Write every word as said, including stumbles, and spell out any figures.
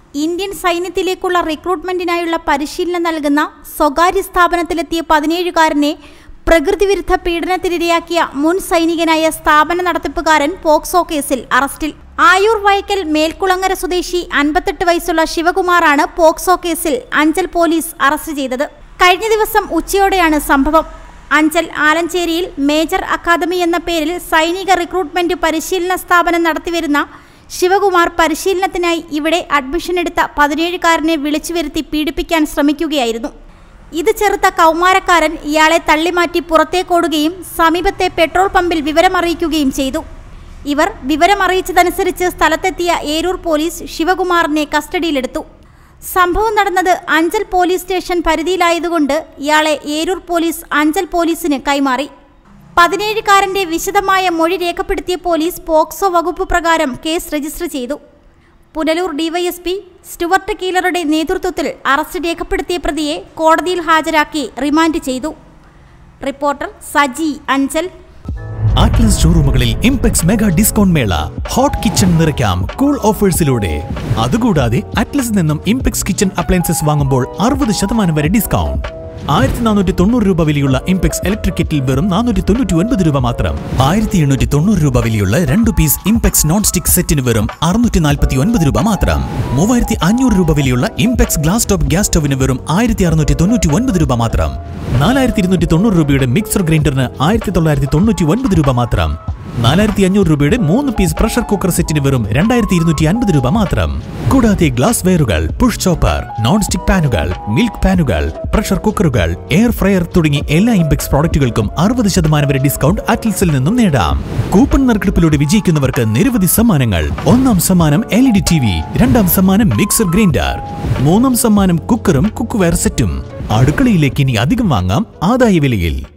Indian സൈന്യത്തിലേക്കുള്ള റിക്രൂട്ട്മെന്റിനായുള്ള പരിശീലനം നൽകുന്ന സ്വകാര്യ സ്ഥാപനത്തിലെത്തിയ പതിനേഴുകാരനെ പ്രകൃതിവിരുദ്ധ പീഡനത്തിനിരയാക്കിയ മുൻ സൈനികനായ സ്ഥാപന നടത്തിപ്പുകാരൻ പോക്സോ കേസിൽ അറസ്റ്റിൽ. ആയൂർ വയക്കൽ മേൽക്കുളങ്ങര സ്വദേശി അൻപത്തെട്ട് വയസ്സുള്ള ശിവകുമാറാണ് പോക്സോ കേസിൽ അഞ്ചൽ പോലീസ് അറസ്റ്റ് ചെയ്തത്. കഴിഞ്ഞ ദിവസം ഉച്ചയോടെയാണ് സംഭവം. അഞ്ചൽ ആലഞ്ചേരിയിൽ മേജർ അക്കാദമി എന്ന പേരിൽ സൈനിക റിക്രൂട്ട്മെന്റ് പരിശീലന സ്ഥാപനം നടത്തിവരുന്ന ശിവകുമാർ പരിശീലനത്തിനായി ഇവിടെ അഡ്മിഷൻ എടുത്ത പതിനേഴുകാരനെ വിളിച്ചു വരുത്തി പീഡിപ്പിക്കാൻ ശ്രമിക്കുകയായിരുന്നു. ഇത് ചെറുത്ത കൗമാരക്കാരൻ ഇയാളെ തള്ളിമാറ്റി പുറത്തേക്കോടുകയും സമീപത്തെ പെട്രോൾ പമ്പിൽ വിവരമറിയിക്കുകയും ചെയ്തു. ഇവർ വിവരമറിയിച്ചതനുസരിച്ച് സ്ഥലത്തെത്തിയ ഏരൂർ പോലീസ് ശിവകുമാറിനെ കസ്റ്റഡിയിലെടുത്തു. സംഭവം നടന്നത് അഞ്ചൽ പോലീസ് സ്റ്റേഷൻ പരിധിയിലായതുകൊണ്ട് ഇയാളെ ഏരൂർ പോലീസ് അഞ്ചൽ പോലീസിന് കൈമാറി. പതിനേഴുകാരന്റെ വിശദമായ മൊഴി രേഖപ്പെടുത്തിയ പോലീസ് പോക്സോ വകുപ്പ് പ്രകാരം കേസ് രജിസ്റ്റർ ചെയ്തു. പുനലൂർ ഡിവൈഎസ്പി സ്റ്റുവർട്ട് കീലറുടെ നേതൃത്വത്തിൽ അറസ്റ്റ് രേഖപ്പെടുത്തിയ പ്രതിയെ കോടതിയിൽ ഹാജരാക്കി റിമാൻഡ് ചെയ്തു. റിപ്പോർട്ടർ സജി, അഞ്ചൽ. അറ്റ്ലസ് ഷോറൂമുകളിൽ ഇംപെക്സ് മെഗാ ഡിസ്കൗണ്ട് മേള. ഹോട്ട് കിച്ചൺ നിറയ്ക്കാം കൂൾ ഓഫേഴ്സിലൂടെ. അതുകൂടാതെ അറ്റ്ലസിൽ നിന്നും ഇംപെക്സ് കിച്ചൺ അപ്ലയൻസസ് വാങ്ങുമ്പോൾ അറുപത് ശതമാനം വരെ ഡിസ്കൗണ്ട്. ആയിരത്തി നാനൂറ്റി തൊണ്ണൂറ് രൂപ വിലയുള്ള ഇംപെക്സ് ഇലക്ട്രിക് കെറ്റിൽ വെറും നാനൂറ്റി തൊണ്ണൂറ്റി ഒൻപത് രൂപ മാത്രം. ആയിരത്തി എണ്ണൂറ്റി തൊണ്ണൂറ് രൂപ വിലയുള്ള രണ്ട് പീസ് ഇംപെക്സ് നോൺ സ്റ്റിക് സെറ്റിന് വെറും അറുന്നൂറ്റി നാൽപ്പത്തി ഒൻപത് രൂപ മാത്രം. മൂവായിരത്തി അഞ്ഞൂറ് രൂപ വിലയുള്ള ഇംപെക്സ് ഗ്ലാസ് ടോപ്പ് ഗ്യാസ് സ്റ്റവിന് വെറും ആയിരത്തി അറുന്നൂറ്റി തൊണ്ണൂറ്റി ഒൻപത് രൂപ മാത്രം. നാലായിരത്തി ഇരുന്നൂറ്റി തൊണ്ണൂറ് രൂപയുടെ മിക്സർ ഗ്രൈൻഡറിന് ആയിരത്തി തൊള്ളായിരത്തി തൊണ്ണൂറ്റി ഒൻപത് രൂപ മാത്രം. നാലായിരത്തി അഞ്ഞൂറ് രൂപയുടെ മൂന്ന് പീസ് പ്രഷർ കുക്കർ സെറ്റിന് വെറും രണ്ടായിരത്തി ഇരുന്നൂറ്റി അൻപത് രൂപ മാത്രം. കൂടാതെ ഗ്ലാസ് വെയറുകൾ, പുഷ് ചോപ്പർ, നോൺ സ്റ്റിക് പാനുകൾ, മിൽക്ക് പാനുകൾ, പ്രഷർ കുക്കറുകൾ, എയർ ഫ്രയർ തുടങ്ങി എല്ലാ ഇംപെക്സ് പ്രോഡക്റ്റുകൾക്കും അറുപത് ശതമാനം വരെ ഡിസ്കൗണ്ട് അറ്റ്ലസിൽ നിന്നും നേടാം. കൂപ്പൺ നറുക്കെടുപ്പിലൂടെ വിജയിക്കുന്നവർക്ക് നിരവധി സമ്മാനങ്ങൾ. ഒന്നാം സമ്മാനം L E D T V, രണ്ടാം സമ്മാനം മിക്സർ ഗ്രൈൻഡർ, മൂന്നാം സമ്മാനം കുക്കറും കുക്ക് വെയർ സെറ്റും. അടുക്കളയിലേക്ക് ഇനി അധികം വാങ്ങാം ആദായ വിലയിൽ.